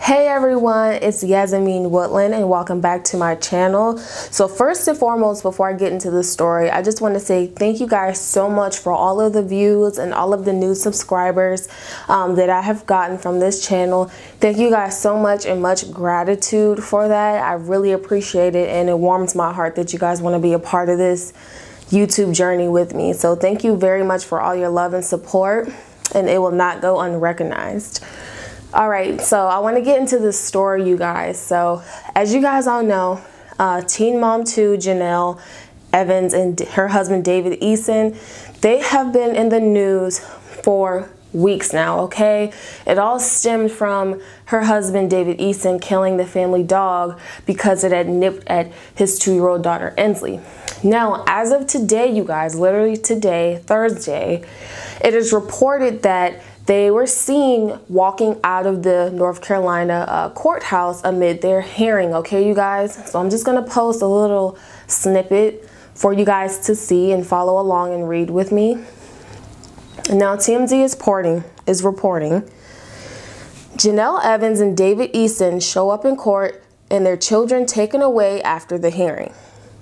Hey everyone, it's Yasmin Woodland and welcome back to my channel. So first and foremost, before I get into the story, I just want to say thank you guys so much for all of the views and all of the new subscribers that I have gotten from this channel. Thank you guys so much and much gratitude for that. I really appreciate it and it warms my heart that you guys want to be a part of this YouTube journey with me. So thank you very much for all your love and support, and it will not go unrecognized. All right, so I want to get into this story, you guys. So as you guys all know, teen mom 2 Jenelle Evans and her husband David Eason, they have been in the news for weeks now, okay? It all stemmed from her husband David Eason killing the family dog because it had nipped at his 2-year-old daughter Ensley. Now, as of today, you guys, literally today, Thursday, it is reported that they were seen walking out of the North Carolina courthouse amid their hearing, okay, you guys? So I'm just gonna post a little snippet for you guys to see and follow along and read with me. Now, TMZ is reporting, Jenelle Evans and David Eason show up in court and their children taken away after the hearing.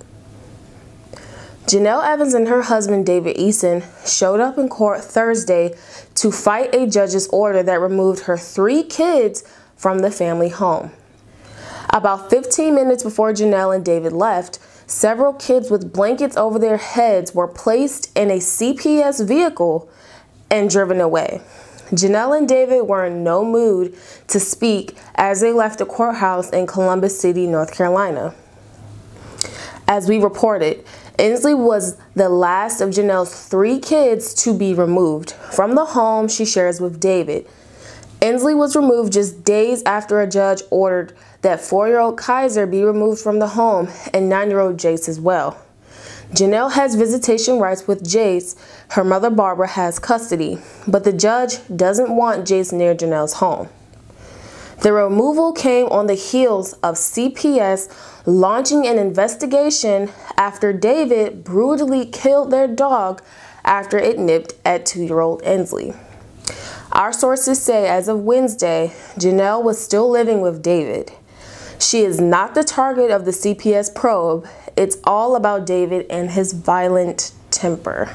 Jenelle Evans and her husband David Eason showed up in court Thursday to fight a judge's order that removed her 3 kids from the family home. About 15 minutes before Jenelle and David left, several kids with blankets over their heads were placed in a CPS vehicle and driven away. Jenelle and David were in no mood to speak as they left the courthouse in Columbus City, North Carolina. As we reported, Ensley was the last of Jenelle's 3 kids to be removed from the home she shares with David. Ensley was removed just days after a judge ordered that 4-year-old Kaiser be removed from the home and 9-year-old Jace as well. Jenelle has visitation rights with Jace. Her mother Barbara has custody, but the judge doesn't want Jace near Jenelle's home. The removal came on the heels of CPS launching an investigation after David brutally killed their dog after it nipped at 2-year-old Ensley. Our sources say as of Wednesday, Jenelle was still living with David. She is not the target of the CPS probe. It's all about David and his violent temper.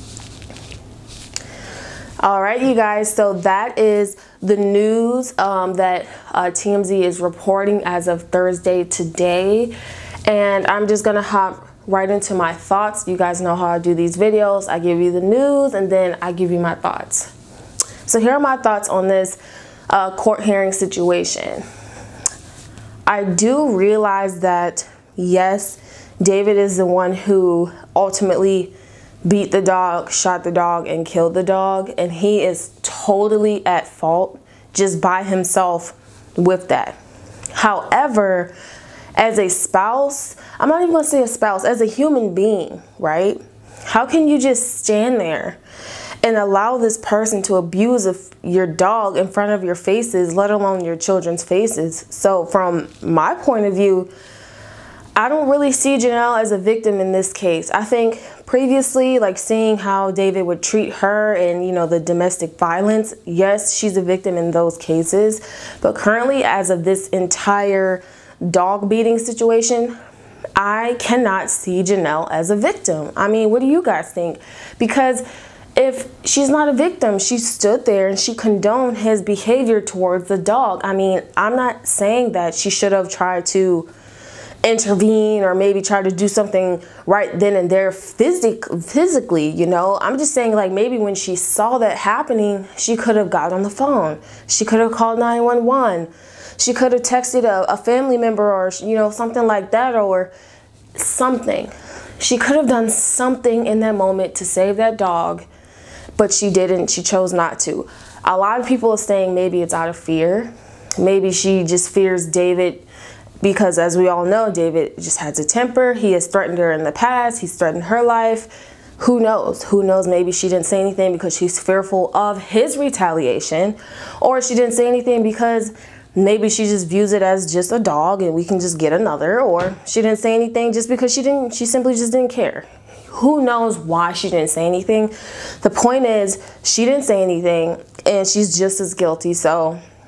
All right, you guys, so that is the news that TMZ is reporting as of Thursday today. And I'm just gonna hop right into my thoughts. You guys know how I do these videos. I give you the news and then I give you my thoughts. So here are my thoughts on this court hearing situation. I do realize that, yes, David is the one who ultimately beat the dog, shot the dog, and killed the dog, and he is totally at fault just by himself with that. However, as a spouse, I'm not even gonna say a spouse, as a human being, right? How can you just stand there and allow this person to abuse your dog in front of your faces, let alone your children's faces? So from my point of view, I don't really see Jenelle as a victim in this case. I think previously, like seeing how David would treat her and, you know, the domestic violence, yes, she's a victim in those cases. But currently, as of this entire dog beating situation, I cannot see Jenelle as a victim. I mean, what do you guys think? Because if she's not a victim, she stood there and she condoned his behavior towards the dog. I mean, I'm not saying that she should have tried to intervene or maybe try to do something right then and there physically, you know. I'm just saying, like, maybe when she saw that happening, she could have got on the phone. She could have called 911. She could have texted a family member or, you know, something like that, or something. She could have done something in that moment to save that dog, but she didn't. She chose not to. A lot of people are saying maybe it's out of fear. Maybe she just fears David, because as we all know, David just has a temper. He has threatened her in the past. He's threatened her life. Who knows? Who knows? Maybe she didn't say anything because she's fearful of his retaliation, or she didn't say anything because maybe she just views it as just a dog and we can just get another, or she didn't say anything just because she simply just didn't care. Who knows why she didn't say anything? The point is, she didn't say anything and she's just as guilty. So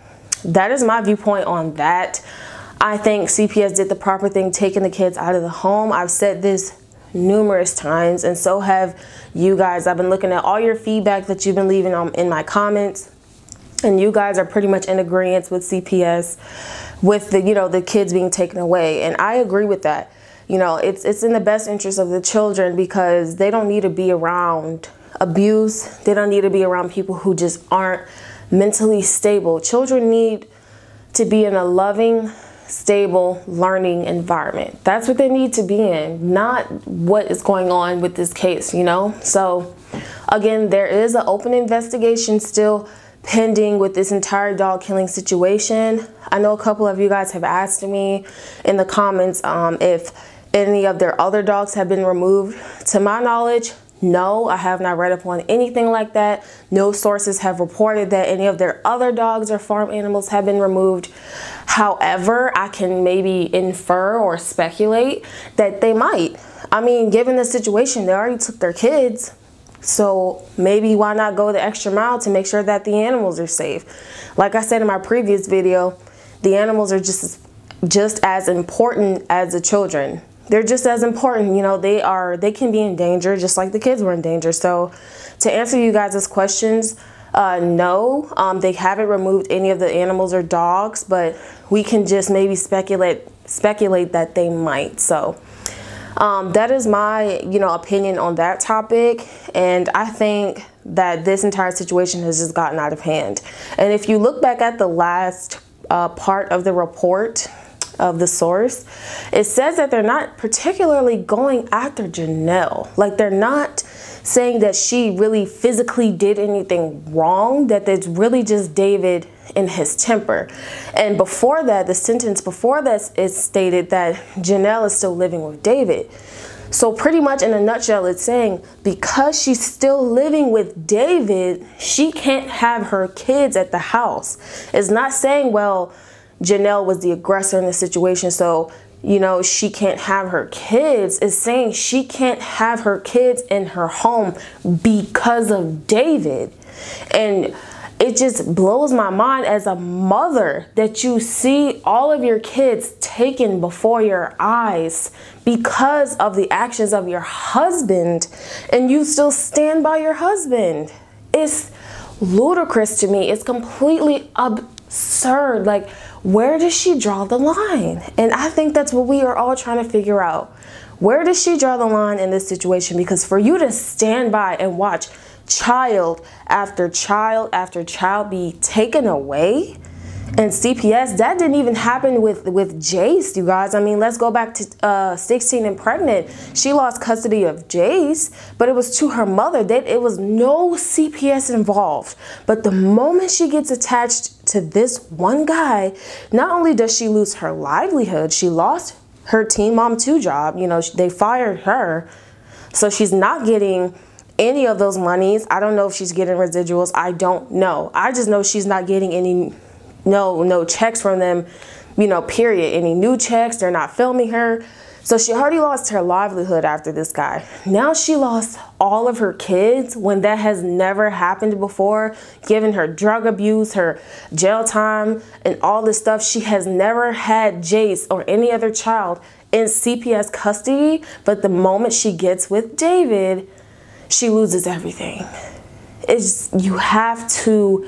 that is my viewpoint on that. I think CPS did the proper thing taking the kids out of the home. I've said this numerous times, and so have you guys. I've been looking at all your feedback that you've been leaving in my comments, and you guys are pretty much in agreement with CPS with the, you know, the kids being taken away. And I agree with that. You know, it's in the best interest of the children, because they don't need to be around abuse. They don't need to be around people who just aren't mentally stable. Children need to be in a loving, stable, learning environment. That's what they need to be in, not what is going on with this case, you know? So again, there is an open investigation still pending with this entire dog killing situation. I know a couple of you guys have asked me in the comments if any of their other dogs have been removed. To my knowledge, no, I have not read up on anything like that. No sources have reported that any of their other dogs or farm animals have been removed. However, I can maybe infer or speculate that they might. I mean, given the situation, they already took their kids. So maybe why not go the extra mile to make sure that the animals are safe? Like I said in my previous video, the animals are just as important as the children. They're just as important, you know. They can be in danger just like the kids were in danger. So to answer you guys' questions, no, they haven't removed any of the animals or dogs, but we can just maybe speculate that they might. So that is my, you know, opinion on that topic. And I think that this entire situation has just gotten out of hand. And if you look back at the last part of the report of the source, it says that they're not particularly going after Jenelle. Like, they're not saying that she really physically did anything wrong, that it's really just David and his temper. And before that, the sentence before that, is stated that Jenelle is still living with David. So pretty much in a nutshell, it's saying because she's still living with David, she can't have her kids at the house. It's not saying, well, Jenelle was the aggressor in the situation, so, you know, she can't have her kids. It's saying she can't have her kids in her home because of David. And it just blows my mind as a mother that you see all of your kids taken before your eyes because of the actions of your husband, and you still stand by your husband. It's ludicrous to me. It's completely absurd. Like, where does she draw the line? And I think that's what we are all trying to figure out. Where does she draw the line in this situation? Because for you to stand by and watch child after child after child be taken away, and CPS, that didn't even happen with Jace, you guys. I mean, let's go back to 16 and pregnant. She lost custody of Jace, but it was to her mother. It was no CPS involved. But the moment she gets attached to this one guy, not only does she lose her livelihood, she lost her Teen Mom 2 job. You know, they fired her. So she's not getting any of those monies. I don't know if she's getting residuals. I don't know. I just know she's not getting any no checks from them, you know, period. Any new checks, they're not filming her. So she already lost her livelihood after this guy. Now she lost all of her kids when that has never happened before, given her drug abuse, her jail time, and all this stuff. She has never had Jace or any other child in CPS custody, but the moment she gets with David, she loses everything. You have to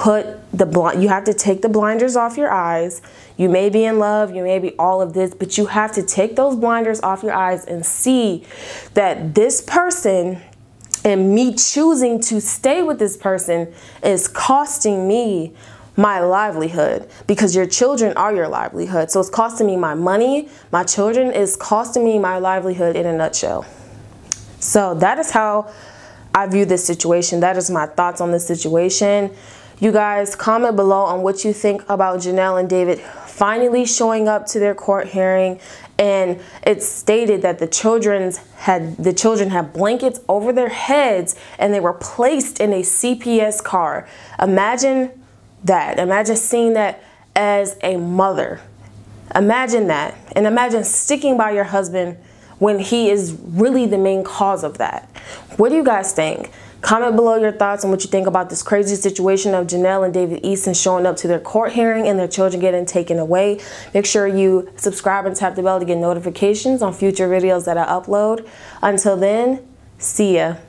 you have to take the blinders off your eyes. You may be in love, you may be all of this, but you have to take those blinders off your eyes and see that this person and me choosing to stay with this person is costing me my livelihood, because your children are your livelihood. So it's costing me my money, my children, is costing me my livelihood in a nutshell. So that is how I view this situation. That is my thoughts on this situation. You guys comment below on what you think about Jenelle and David finally showing up to their court hearing. And it's stated that the children had blankets over their heads and they were placed in a CPS car. Imagine that. Imagine seeing that as a mother. Imagine that. And imagine sticking by your husband when he is really the main cause of that. What do you guys think? Comment below your thoughts on what you think about this crazy situation of Jenelle and David Eason showing up to their court hearing and their children getting taken away. Make sure you subscribe and tap the bell to get notifications on future videos that I upload. Until then, see ya.